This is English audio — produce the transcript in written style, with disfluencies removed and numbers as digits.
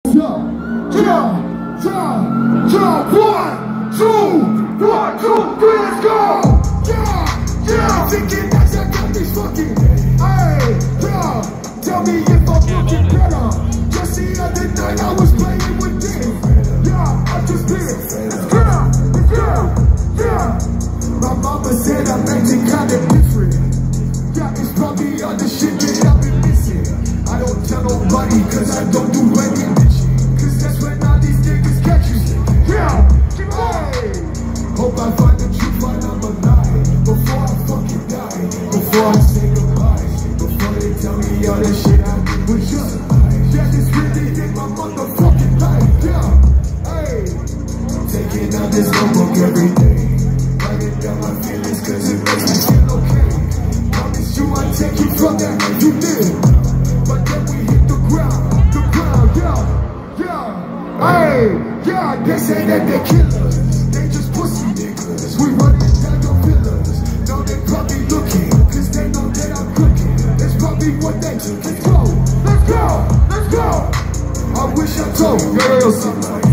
One, two, three, let's go! Yeah, thinking that I got me fucking. Hey, yeah, tell me if I'm looking better. Just the other night I was playing with this. Yeah, I just did. Yeah. My mama said I'm acting kinda different. Yeah, it's probably all the shit that I've been missing. I don't tell nobody cause I don't do any bitching. Cause that's when all these niggas catch you. Yeah, hey. Hope I find the truth while I'm alive. Before I fucking die. Before I say goodbye. Before they tell me all the shit I did was just yeah, this really in my motherfucking life. Yeah, hey. Taking out this notebook every day. Writing down my feelings cause it makes me feel okay. Promise you I'll take you from that life you live. But then we hit the ground, yeah. Hey, yeah, they say that they're killers. They just pussy niggas. We running down your villas. Now they probably looking, cause they know that I'm cooking. That's probably what they took. Let's go. I wish I told girls something.